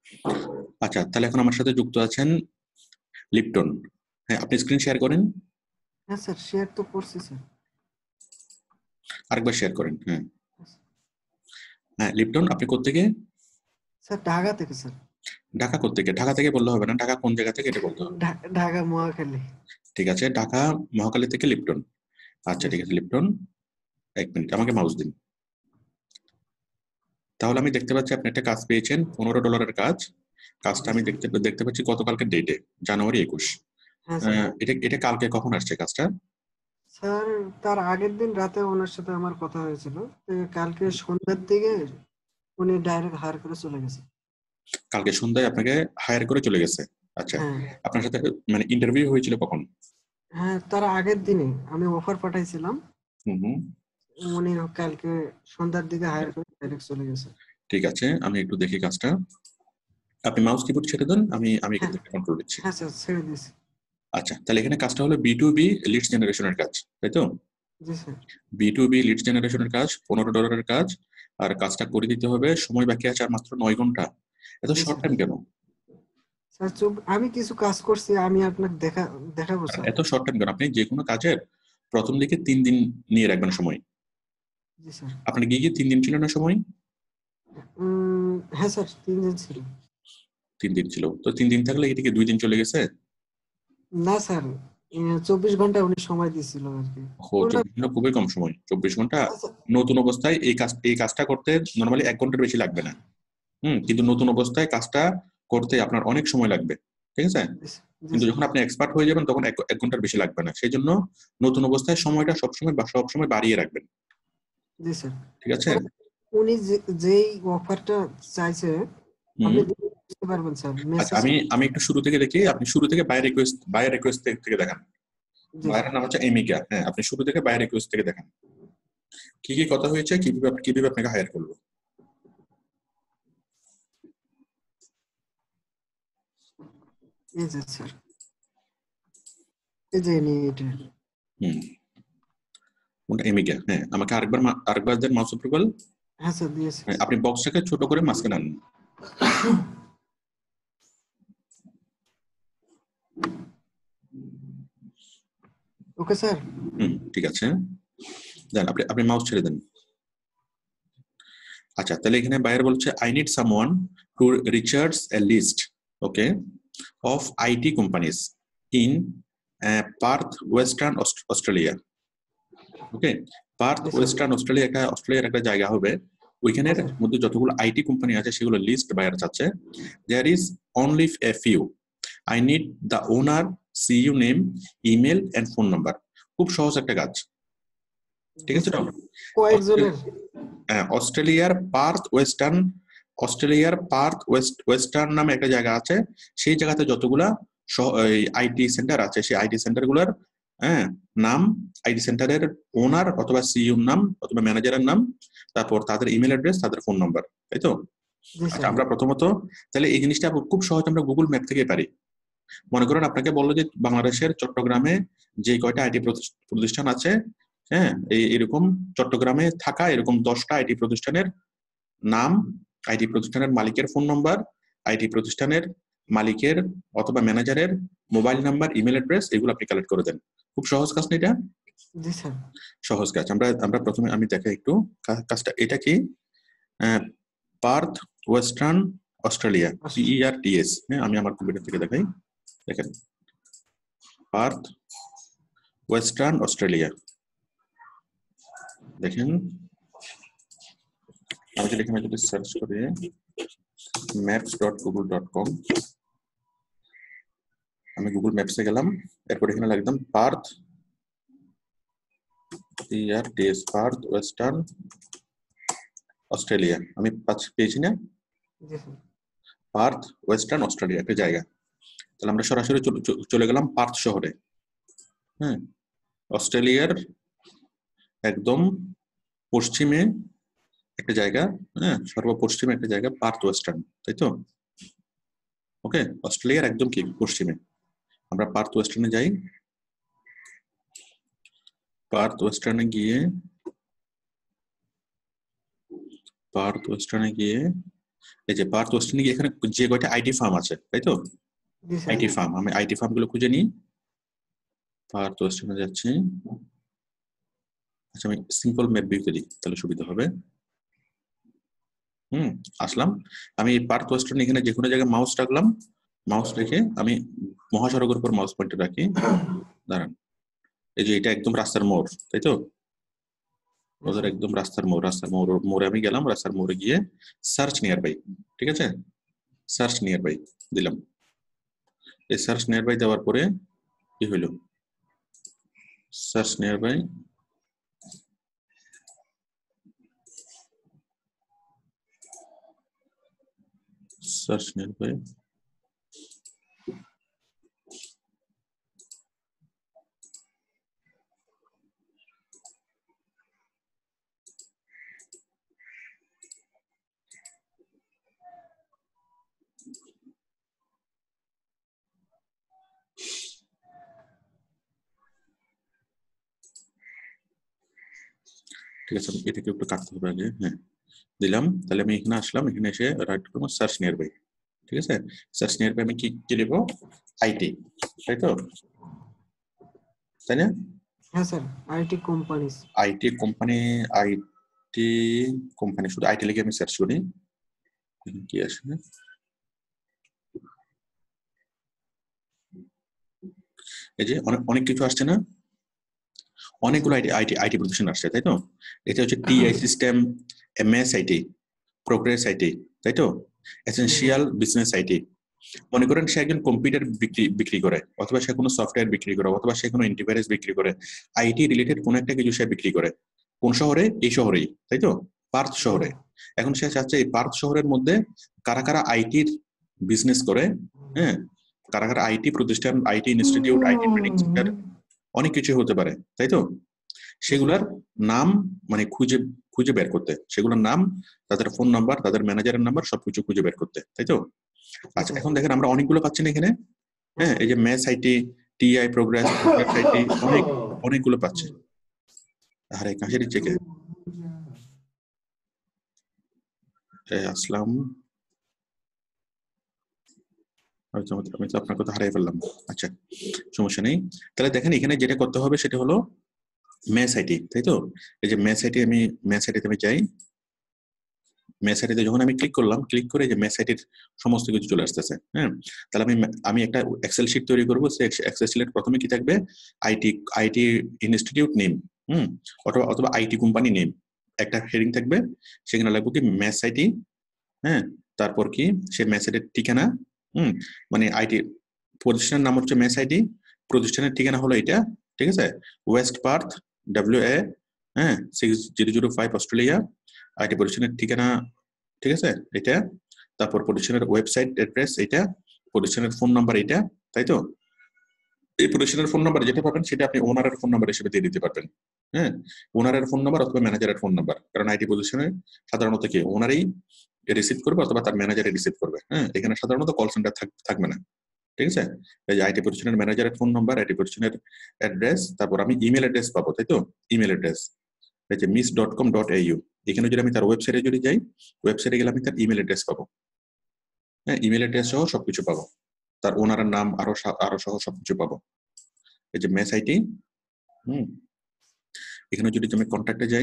আচ্ছা, তাহলে এখন আমার সাথে যুক্ত আছেন লিপটন। হ্যাঁ, আপনি স্ক্রিন শেয়ার করেন। হ্যাঁ স্যার, শেয়ার তো করছি স্যার। আরেকবার শেয়ার করেন। হ্যাঁ হ্যাঁ, লিপটন আপনি কোত্থেকে? স্যার ঢাকা থেকে স্যার। ঢাকা কোত্থেকে? ঢাকা থেকে বললে হবে না, ঢাকা কোন জায়গা থেকে এটা বলতে হবে। ঢাকা মহাখালী। ঠিক আছে, ঢাকা মহাখালী থেকে লিপটন। আচ্ছা জি ঠিক স্যার। আছে লিপটন, এক মিনিট আমাকে মাউস দিন। তাহলে আমি দেখতে পাচ্ছি আপনি একটা কাজ পেয়েছেন, $15 কাজ। কাজটা জি আমি স্যার। দেখতে দেখতে পাচ্ছি গতকালকে ডেটে, January 21। হ্যাঁ স্যার। এটা এটা কালকে কখন আসছে কাজটা? স্যার, তার আগের দিন রাতে ওনার সাথে আমার কথা হয়েছিল। তো কালকে সন্ধ্যার দিকে উনি ডাইরেক্ট হায়ার করে চলে গেছে। কালকে সন্ধ্যায় আপনাকে হায়ার করে চলে গেছে? আচ্ছা, হ্যাঁ। আপনার সাথে মানে ইন্টারভিউ হয়েছিল কখন? হ্যাঁ, তার আগের দিনে আমি অফার পাঠাইছিলাম। হুম হুম। উনি কালকে সন্ধ্যার দিকে হায়ার করে ডাইরেক্ট চলে গেছে। ঠিক আছে, আমি একটু দেখি কাজটা। আপনি মাউস কিবোর্ড ছেড়ে দেন, আমি এখান হ্যাঁ। থেকে কন্ট্রোল দিচ্ছি। হ্যাঁ স্যার, ছেড়ে দিয়েছি। আচ্ছা, তাহলে এখানে কাজটা হলো B2B লিডস জেনারেশনের কাজ, তাই তো? জি স্যার। B2B লিডস জেনারেশনের কাজ, $15 কাজ। আর কাজটা করে দিতে হবে, সময় বাকি আছে আর মাত্র 9 ঘন্টা। এত জি শর্ট স্যার। টাইম কেন? স্যার, আমি কিছু কাজ করছি, আমি আপনাকে দেখাবো আর স্যার। এত শর্ট টাইম কেন? আপনি যে কোনো কাজের প্রথম দিকে 3 দিন নিয়ে রাখবেন সময়। জি স্যার। আপনার গিয়ে 3 দিন ছিল না সময়? হ্যাঁ স্যার, 3 দিন ছিল। 3 দিন ছিল তো, 3 দিন থাকলে এটিকে 2 দিন চলে গেছে। না স্যার, 24 ঘন্টা উনি সময় দিয়েছিল আর কি। ও, ওটা 24 ঘন্টা খুবই কম সময়। 24 ঘন্টা আচ্ছা। নতুন অবস্থায় এই কাজটা করতে নর্মালি 1 ঘন্টার বেশি লাগবে না। কিন্তু নতুন অবস্থায় কাজটা করতে আপনার অনেক সময় লাগবে, ঠিক আছে? জি জি কিন্তু স্যার। যখন আপনি এক্সপার্ট হয়ে যাবেন তখন 1 ঘন্টার বেশি লাগবে না, সেই জন্য নতুন অবস্থায় সময়টা সবসময় বাড়িয়ে রাখবেন। জি স্যার। ঠিক আছে। স্যার, উনি যেই অফারটা চাইছে, হুম। আপনি বুঝতে পারবেন স্যার আচ্ছা, মেসেজ। আমি একটু শুরু থেকে দেখি, আপনি শুরু থেকে বাই রিকোয়েস্ট থেকে দেখান। জি স্যার। বাইরের নাম হচ্ছে এমিকা। হ্যাঁ, আপনি শুরু থেকে বাই রিকোয়েস্ট থেকে দেখান কি কি কথা হয়েছে, কিভাবে আপনাকে হায়ার করবো। এই যে স্যার, এই যে এটা। হুম, কোনটা? এমিকা। হ্যাঁ, আমাকে আরেকবার দেন মাউস অ্যাপ্রুভাল। হ্যাঁ স্যার, দিয়েছি। হ্যাঁ, আপনি বক্সটাকে ছোট করে মাঝখানে আনুন। Okay sir. ঠিক আছে, দেন আপনি মাউস ছেড়ে দেন। আচ্ছা, তাহলে এখানে বাইরে বলছে I need someone to research a list, okay, of IT companies in Perth western Australia. Okay, Perth জি স্যার। ওয়েস্টার্ন অস্ট্রেলিয়ার একটা জায়গা হবে। হ্যাঁ ওইখানের স্যার। মধ্যে যতগুলো আইটি কোম্পানি আছে সেগুলো লিস্ট বাইরে চাচ্ছে। There is only a few. I need the owner, CEO name, email and phone number. খুব সহজ একটা কাজ, ঠিক জি আছে তো? স্যার। কয়েকজনের। অস্ট্রেলিয়ার পার্থ ওয়েস্টার্ন নামে একটা জায়গা আছে। সেই জায়গাতে যতগুলা আইটি সেন্টার আছে, সেই আইটি সেন্টার গুলার হ্যাঁ নাম, আইটি সেন্টারের ওনার অথবা সিইও নাম অথবা ম্যানেজারের নাম, তারপর তাদের ইমেল অ্যাড্রেস, তাদের ফোন নাম্বার, তাই তো? জি আচ্ছা, স্যার। আমরা প্রথমত তাহলে এই জিনিসটা খুব সহজ আমরা গুগল ম্যাপ থেকে পারি। মনে করেন আপনাকে বললো যে বাংলাদেশের চট্টগ্রামে যে কয়টা আইটি প্রতিষ্ঠান আছে, হ্যাঁ, এরকম চট্টগ্রামে থাকা এরকম 10টা আইটি প্রতিষ্ঠানের নাম, আইটি প্রতিষ্ঠানের মালিকের ফোন নাম্বার, আইটি প্রতিষ্ঠানের মালিকের অথবা ম্যানেজারের মোবাইল নাম্বার, ইমেল অ্যাড্রেস, এগুলো আপনি কালেক্ট করে দেন। খুব সহজ কাজ না এটা? জি স্যার। সহজ কাজ। আমরা প্রথমে আমি দেখাই একটু কাজটা। এটা কি? Perth western Australia, PERTS। হ্যাঁ, আমি আমার কম্পিউটার থেকে দেখাই। দেখেন, পার্থ ওয়েস্টার্ন অস্ট্রেলিয়া, দেখেন। আমি যদি এখানে সার্চ করি maps.google.com, আমি গুগল ম্যাপসে গেলাম, এরপর এখানে লিখলাম পার্থ, পার্থ ওয়েস্টার্ন অস্ট্রেলিয়া। আমি পেয়েছি না? জি স্যার। পার্থ ওয়েস্টার্ন অস্ট্রেলিয়া একটা জায়গা। তাহলে আমরা সরাসরি চলে গেলাম পার্থ শহরে। হ্যাঁ, অস্ট্রেলিয়ার একদম পশ্চিমে একটা জায়গা, হ্যাঁ, সর্বপশ্চিমে একটা জায়গা পার্থ ওয়েস্টার্ন, তাই তো? ওকে, অস্ট্রেলিয়ার একদম কি পশ্চিমে। আমরা পার্থ ওয়েস্টার্নে যাই। পার্থ ওয়েস্টার্নে গিয়ে এই যে পার্থ ওয়েস্টার্নে গিয়ে এখানে যে কয়টা আইটি ফার্ম আছে, তাই তো? জি স্যার। আইটি ফার্ম, আমি আইটি ফার্ম গুলো খুঁজে নিই। পার্থ ওয়েস্টার্নে যাচ্ছি। আচ্ছা, আমি সিম্পল ম্যাপ ভিউতে দিই, তাহলে সুবিধা হবে। আসলাম। আমি পার্থ ওয়েস্টার্ন এখানে যে কোনো জায়গায় মাউস রাখলাম, মাউস রেখে আমি মহাসড়কের উপর মাউস পয়েন্টে রাখি। দাঁড়ান, এই যে এটা একদম রাস্তার মোড়, তাই তো? ওদের একদম রাস্তার মোড়ে আমি গেলাম। রাস্তার মোড়ে গিয়ে সার্চ নিয়ার বাই, ঠিক আছে? সার্চ নিয়ার বাই দিলাম। এই সার্চ নিয়ার বাই দেওয়ার পরে কি হইল? Search nearby, search nearby, ঠিক আছে, এটাকে একটু কাটতে হবে আগে। হ্যাঁ, দিলাম। তাহলে আমি এখানে আসলাম, এখানে এসে রাইট করবো সার্চ নিয়ার বাই, ঠিক আছে? সার্চ নিয়ার বাই আমি কি লিখবো? আইটি, তাই তো? তাই না? হ্যাঁ sir, IT companies. IT company, IT company, শুধু আইটি লিখে আমি সার্চ করি, কি আসবে? এই যে অনেক অনেক কিছু আসছে না, অনেকগুলো আইটি আইটি আইটি প্রতিষ্ঠান আসছে, তাই তো? এটা হচ্ছে TI system, MS IT, progress IT, তাই তো? Essential business IT. মনে করেন সে একজন কম্পিউটার বিক্রি করে, অথবা সে কোনো সফটওয়্যার বিক্রি করে, অথবা সে কোনো অ্যান্টিভাইরাস বিক্রি করে, আইটি রিলেটেড কোন একটা কিছু সে বিক্রি করে। কোন শহরে? এই শহরেই, তাই তো? পার্থ শহরে। এখন সে চাচ্ছে এই পার্থ শহরের মধ্যে কারা কারা আইটির বিজনেস করে, হ্যাঁ, কারা কারা আইটি প্রতিষ্ঠান, IT institute, IT training centre, অনেক কিছু হতে পারে, তাই তো? সেগুলার নাম মানে খুঁজে বের করতে, সেগুলোর নাম, তাদের ফোন নাম্বার, তাদের ম্যানেজারের নাম্বার, সবকিছু খুঁজে বের করতে, তাই তো? আচ্ছা, এখন দেখেন আমরা অনেকগুলো পাচ্ছি না এখানে। হ্যাঁ, এই যে math IT, TI progress IT, অনেকগুলো পাচ্ছি। আরে কাশের চেকে আসলাম, আমি তো আপনার কথা হারিয়ে ফেললাম। আচ্ছা, সমস্যা নেই। তাহলে দেখেন এখানে যেটা করতে হবে সেটা হলো ম্যাথ আইটি, তাই তো? এই যে ম্যাথ আইটি, আমি ম্যাথ আইটিতে আমি যাই। ম্যাথ আইটিতে যখন আমি ক্লিক করলাম, ক্লিক করে যে ম্যাথ আইটির সমস্ত কিছু চলে আসতেছে। হ্যাঁ, তাহলে আমি একটা এক্সেল শিট তৈরি করবো। সেই এক্সেল শিটের প্রথমে কি থাকবে? আইটি আইটি ইনস্টিটিউট নেম, অথবা আইটি কোম্পানি নেম, একটা হেডিং থাকবে। সেখানে লাগবে কি ম্যাথ আইটি, হ্যাঁ, তারপর কি সে ম্যাথ আইটির ঠিকানা, মানে আইটি প্রতিষ্ঠানের নাম হচ্ছে ম্যাথ আইটি, প্রতিষ্ঠানের ঠিকানা হলো এটা, ঠিক আছে? ওয়েস্ট পার্থ, WA, হ্যাঁ, 6005 অস্ট্রেলিয়া। আইটি প্রতিষ্ঠানের ঠিকানা, ঠিক আছে, এটা। তারপর প্রতিষ্ঠানের ওয়েবসাইট অ্যাড্রেস এটা, প্রতিষ্ঠানের ফোন নাম্বার এটা, তাই তো? এই প্রতিষ্ঠানের ফোন নাম্বার যেটা পাবেন সেটা আপনি ওনারের ফোন নাম্বার হিসেবে দিয়ে দিতে পারবেন। হ্যাঁ, ওনারের ফোন নাম্বার অথবা ম্যানেজারের ফোন নাম্বার, কারণ আইটি প্রতিষ্ঠানে সাধারণত কি ওনারই রিসিভ করবে অথবা তার ম্যানেজারে রিসিভ করবে। হ্যাঁ, এখানে সাধারণত কল সেন্টার থাকবে না, ঠিক আছে? এই যে আইটি প্রতিষ্ঠানের ম্যানেজারের ফোন নাম্বার, আইটি প্রতিষ্ঠানের অ্যাড্রেস, তারপর আমি ইমেল অ্যাড্রেস পাবো, তাই তো? ইমেল অ্যাড্রেস এই যে miss.com.au, এখানে যদি আমি তার ওয়েবসাইটে যদি যাই, ওয়েবসাইটে গেলে আমি তার ইমেল অ্যাড্রেস পাবো। হ্যাঁ, ইমেল অ্যাড্রেস সহ সবকিছু পাবো, তার ওনারের নাম আরো সহ সবকিছু পাবো। এই যে মেস আইটি, এখানে যদি আমি কন্ট্যাক্টে যাই,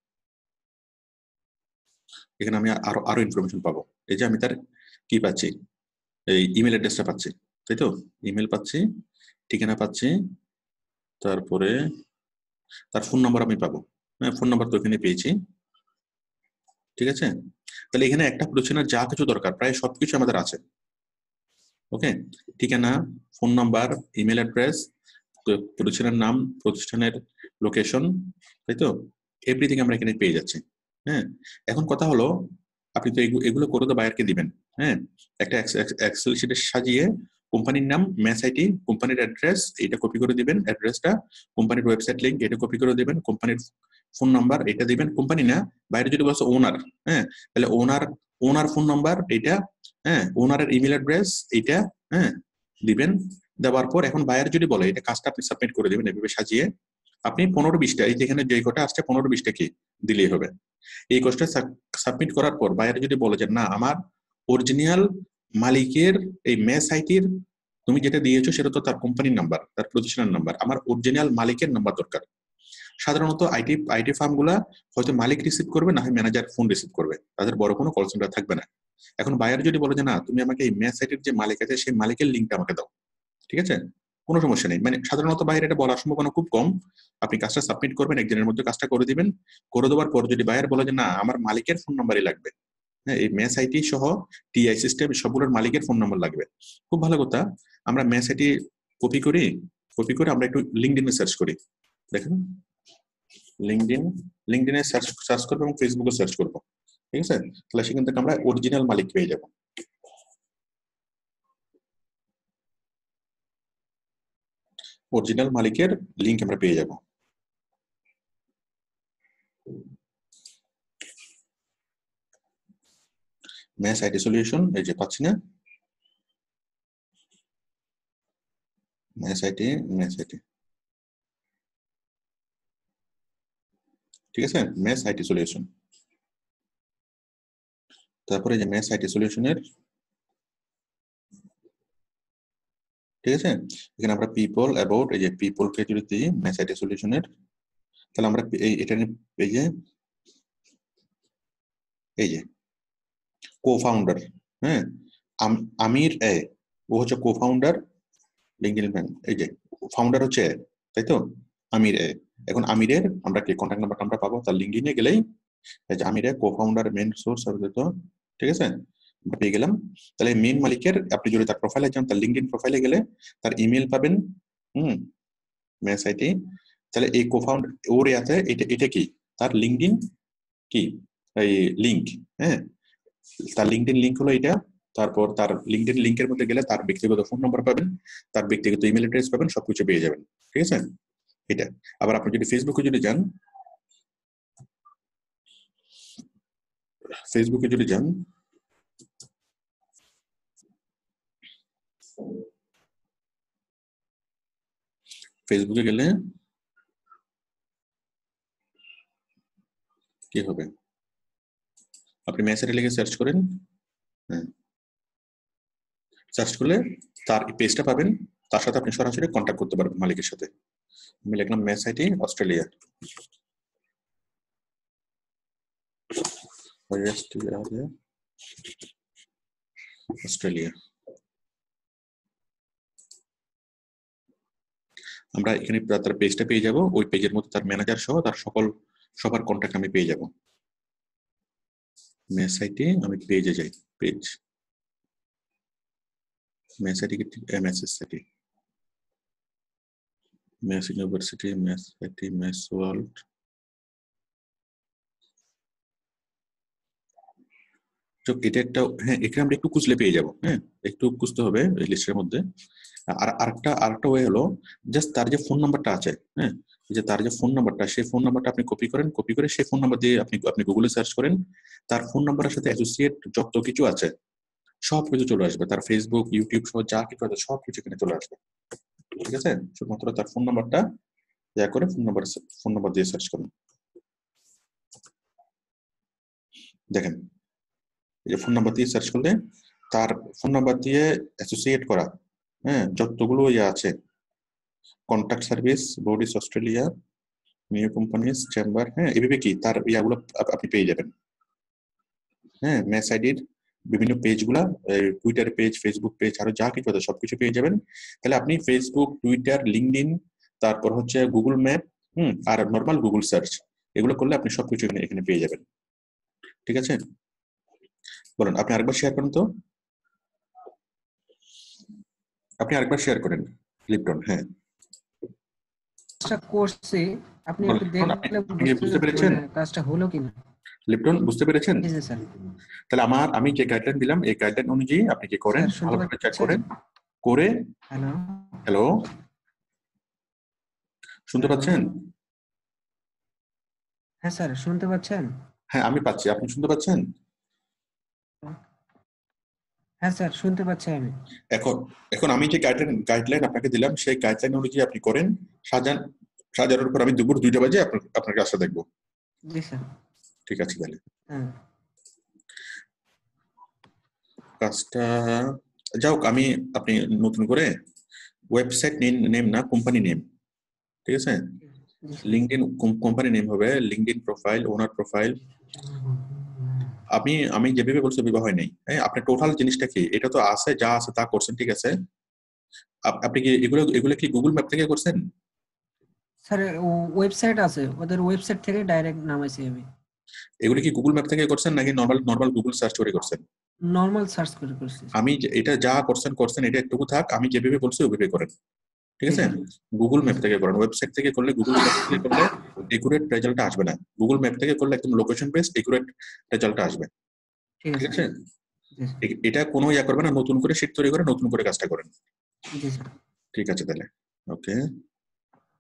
এখানে আমি আরো ইনফরমেশন পাবো। এই যে আমি তার কি পাচ্ছি? এই ইমেল অ্যাড্রেসটা পাচ্ছি, তাই তো? ইমেল পাচ্ছি, ঠিকানা পাচ্ছি, তারপরে তার ফোন নাম্বার আমি পাবো। হ্যাঁ, ফোন নাম্বার তো এখানে পেয়েছি, ঠিক আছে? তাহলে এখানে একটা প্রতিষ্ঠানের যা কিছু দরকার প্রায় সবকিছু আমাদের আছে। ওকে, ঠিকানা, ফোন নাম্বার, ইমেল অ্যাড্রেস, প্রতিষ্ঠানের নাম, প্রতিষ্ঠানের লোকেশন, তাই তো? এভরিথিং আমরা এখানে পেয়ে যাচ্ছি। হ্যাঁ, এখন কথা হলো আপনি তো এগুলো করে তো বায়ারকে দিবেন। হ্যাঁ, একটা এক্সেল শিটে সাজিয়ে কোম্পানির নাম, ম্যাচ আইটি, কোম্পানির অ্যাড্রেস এটা কপি করে দিবেন, অ্যাড্রেসটা, কোম্পানির ওয়েবসাইট লিংক এটা কপি করে দিবেন, কোম্পানির ফোন নাম্বার এটা দিবেন, কোম্পানি না, বাইরে যদি বলছে ওনার, হ্যাঁ, তাহলে ওনার ফোন নাম্বার এটা, হ্যাঁ, ওনারের ইমেল অ্যাড্রেস এটা, হ্যাঁ, দিবেন। দেওয়ার পর এখন বায়ার যদি বলে এটা কাজটা আপনি সাবমিট করে দিবেন এভাবে সাজিয়ে। আপনি 15-20টা এই যেখানে যে কটা আসছে 15-20টা কি দিলেই হবে। এই কোর্সটা সাবমিট করার পর বাইরে যদি বলে যে না আমার অরিজিনাল মালিকের এই মেস আইটির তুমি যেটা দিয়েছো সেটা তো তার কোম্পানির নাম্বার, তার প্রতিষ্ঠানের নাম্বার, আমার অরিজিনাল মালিকের নাম্বার দরকার। সাধারণত আইটি ফার্মগুলা হয়তো মালিক রিসিভ করবে, না হয় ম্যানেজার ফোন রিসিভ করবে, তাদের বড় কোনো কল সেন্টার থাকবে না। এখন বায়ার যদি বলে যে না তুমি আমাকে এই মেস সাইটের যে মালিক আছে সেই মালিকের লিঙ্কটা আমাকে দাও, ঠিক আছে, কোনো সমস্যা নেই। মানে সাধারণত বাইরে এটা বলার সম্ভাবনা খুব কম। আপনি কাজটা সাবমিট করবেন, একদিনের মধ্যে কাজটা করে দিবেন। করে দেওয়ার পর যদি বায়ার বলে যে না আমার মালিকের ফোন নাম্বারই লাগবে, হ্যাঁ এই মেস আইটি সহ টিআই সিস্টেম সবগুলোর মালিকের ফোন নাম্বার লাগবে, খুব ভালো কথা। আমরা মেস আইটি কপি করে আমরা একটু লিঙ্কডইনে সার্চ করি। দেখেন লিঙ্কডইনে সার্চ করবো এবং ফেসবুকে সার্চ করবো, ঠিক আছে, তাহলে সেখান থেকে আমরা অরিজিনাল মালিক পেয়ে যাব। অরিজিনাল মালিকের লিংক আমরা পেয়ে যাব। মেস আইটি সলিউশন এই যে পাচ্ছি না, মেস আইটি ঠিক আছে, মেস আইটি সলিউশন। তারপরে যে মেস আইটি সলিউশনের, ঠিক আছে, এখানে আমরা পিপল অ্যাবাউট এই যে পিপল কে যদি দিই মেস আইটি সলিউশনের, তাহলে আমরা এটা এই যে কো-ফাউন্ডার, হ্যাঁ আমির এ, ও হচ্ছে কো-ফাউন্ডার লিঙ্কডইন ম্যান, এই যে ফাউন্ডার হচ্ছে এ, তাই তো আমির এ। এখন আমিরের আমরা কি কন্ট্যাক্ট নাম্বারটা আমরা পাবো তার লিঙ্কডইনে গেলেই, এই যে Amir a cofounder main source তো, ঠিক আছে পেয়ে গেলাম। তাহলে মেন মালিকের আপনি যদি তার প্রোফাইলে যান, তার লিঙ্কডইন প্রোফাইলে গেলে তার ইমেল পাবেন, মেস আইটি। তাহলে এই কো-ফাউন্ড ওর ইয়াতে এটা কি তার লিঙ্কডইন কি এই লিংক, হ্যাঁ তার লিঙ্কডইন লিংক হলো এটা। তারপর তার লিঙ্কডইন লিংকের মধ্যে গেলে তার ব্যক্তিগত ফোন নাম্বার পাবেন, তার ব্যক্তিগত ইমেল অ্যাড্রেস পাবেন, সবকিছু পেয়ে যাবেন, ঠিক আছে এটা। আবার আপনি যদি ফেসবুকে যদি যান, ফেসবুকে গেলে কি হবে, আপনি মেসেজ লিখে সার্চ করেন, হ্যাঁ সার্চ করলে তার পেজটা পাবেন, তার সাথে আপনি সরাসরি কন্ট্যাক্ট করতে পারবেন মালিকের সাথে। আমি লিখলাম মেস আইটি অস্ট্রেলিয়া, অস্ট্রেলিয়া। আমরা এখানে তার পেজটা পেয়ে যাব, ওই পেজের মধ্যে তার ম্যানেজার সহ তার সবার কন্ট্যাক্ট আমি পেয়ে যাব। মেস আইটি আমি পেজে যাই, page mess IT MSS IT, mess university, mess IT, mess world, এটা একটা, হ্যাঁ এখানে আমরা একটু খুঁজলে পেয়ে যাব, হ্যাঁ একটু খুঁজতে হবে এই লিস্টের মধ্যে। আর আরেকটা ওয়ে হলো জাস্ট তার যে ফোন নাম্বারটা আছে, হ্যাঁ যে তার যে ফোন নাম্বারটা, সেই ফোন নাম্বারটা আপনি কপি করে সেই ফোন নাম্বার দিয়ে আপনি গুগলে সার্চ করেন, তার ফোন নাম্বারের সাথে অ্যাসোসিয়েট যত কিছু আছে সব কিছু চলে আসবে, তার ফেসবুক ইউটিউব সহ যা কিছু আছে সব কিছু এখানে চলে আসবে, ঠিক আছে। শুধুমাত্র তার ফোন নাম্বারটা দয়া করে ফোন নাম্বার দিয়ে সার্চ করুন। দেখেন এই যে ফোন নাম্বার দিয়ে সার্চ করলে তার ফোন নাম্বার দিয়ে অ্যাসোসিয়েট করা, হ্যাঁ যতগুলো ইয়ে আছে, contact service, bodies Australia, new companies, chamber, হ্যাঁ এভাবে কি তার ইয়াগুলো আপনি পেয়ে যাবেন। হ্যাঁ মেস আইডির বিভিন্ন পেজগুলা, টুইটার পেজ, ফেসবুক পেজ, আরো যা কিছু আছে সবকিছু পেয়ে যাবেন। তাহলে আপনি ফেসবুক, টুইটার, লিঙ্কডইন, তারপর হচ্ছে গুগল ম্যাপ, আর নর্মাল গুগল সার্চ, এগুলো করলে আপনি সবকিছু এখানে পেয়ে যাবেন, ঠিক আছে। বলুন আপনি আরেকবার শেয়ার করেন তো, আপনি আরেকবার শেয়ার করেন লিপটন, হ্যাঁ করছি, আপনি একটু দেখলে বুঝতে পেরেছেন কাজটা হলো কিনা। লিপটন বুঝতে পেরেছেন? জি স্যার। তাহলে আমি যে গাইডলাইন দিলাম এই গাইডলাইন অনুযায়ী আপনি কি করেন, ভালো করে চেক করেন করে। হ্যালো শুনতে পাচ্ছেন? হ্যাঁ স্যার শুনতে পাচ্ছেন? হ্যাঁ আমি পাচ্ছি, আপনি শুনতে পাচ্ছেন? হ্যাঁ স্যার শুনতে পাচ্ছি আমি। এখন আমি যে গাইডলাইন আপনাকে দিলাম সেই গাইডলাইন অনুযায়ী আপনি করেন, সাজানোর পর আমি দুপুর 2টা বাজে আপনার কাজটা দেখবো। জি স্যার। ঠিক আছে তাহলে হ্যাঁ কাজটা যাও আমি আপনি নতুন করে ওয়েবসাইট নেম না কোম্পানি নেম, ঠিক আছে? জি স্যার। লিঙ্কডইন কোম্পানি নেম হবে লিঙ্কডইন প্রোফাইল, ওনার প্রোফাইল। আমি যেভাবে বলছি ওইভাবে হয় নাই। হ্যাঁ, আপনি টোটাল জিনিসটা কি, এটা তো আছে, যা আছে তা করছেন, ঠিক আছে? আপনি কি এগুলো কি গুগল ম্যাপ থেকে করছেন? স্যার ওয়েবসাইট আছে, ওদের ওয়েবসাইট থেকে ডাইরেক্ট নামাইছি আমি। এগুলো কি গুগল ম্যাপ থেকে করছেন নাকি নর্মাল গুগল সার্চ করে করছেন? নরমাল সার্চ করে করছি। আমি এটা যা করছেন এটা একটুকু থাক, আমি যেভাবে বলছি ওইভাবে করেন, ঠিক জি আছে? স্যার। গুগল জি ম্যাপ স্যার। থেকে করেন, ওয়েবসাইট থেকে করলে, গুগল ম্যাপ থেকে করলে একুরেট রেজাল্ট আসবে না। গুগল ম্যাপ থেকে করলে একদম লোকেশন বেসড একুরেট রেজাল্ট আসবে, ঠিক ঠিক আছে। আছে? জি স্যার। এটা কোনো ইয়া করবে না, নতুন করে শীট তৈরি করে নতুন করে কাজটা করেন। জি স্যার। ঠিক আছে তাহলে, ওকে।